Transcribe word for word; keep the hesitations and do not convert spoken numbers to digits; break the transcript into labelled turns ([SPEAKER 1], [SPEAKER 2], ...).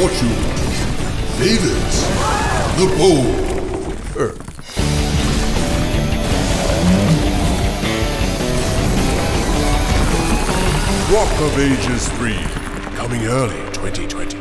[SPEAKER 1] fortune favors the bold. Er. Rock of Ages three, coming early twenty twenty.